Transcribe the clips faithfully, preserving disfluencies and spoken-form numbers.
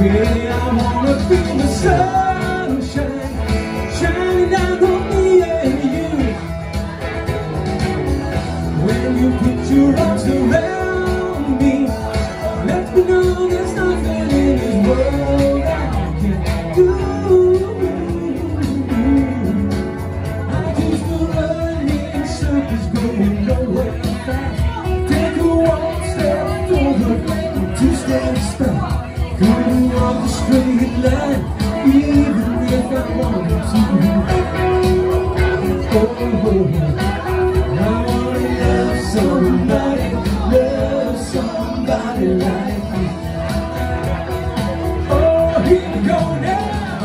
Yeah, I wanna feel the sunshine shining down on me and you. When you put your arms around me, let me know there's nothing in this world I can do. I used to run in circles, going nowhere fast. Take a one step forward, two steps back. Couldn't walk a straight line, even if I wanted to. Oh, I wanna love somebody, love somebody like you. Oh, here we go now.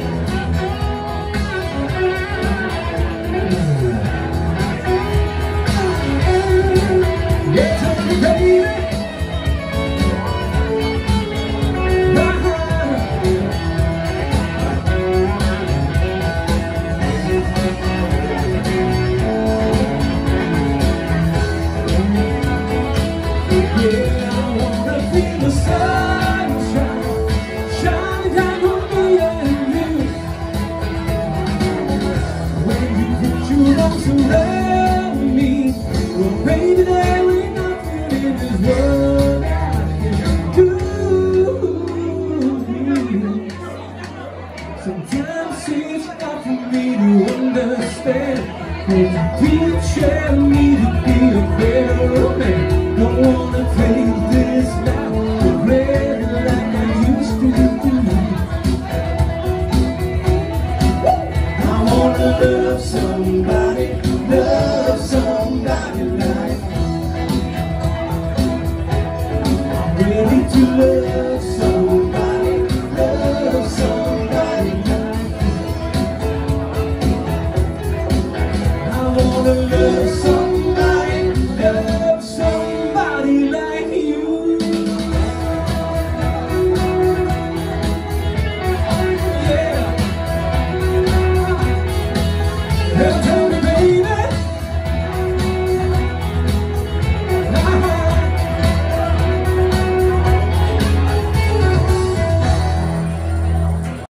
Yeah, tell me, baby. Yeah, I wanna feel the sunshine shining down on me and you. When you put your arms around me, well, baby, there ain't nothing in this world I can do. Sometimes it's hard for me to understand, but you teach me to be a better man. Don't wanna take this life for granted like I used to do. I wanna love somebody, love somebody like you. I'm ready to love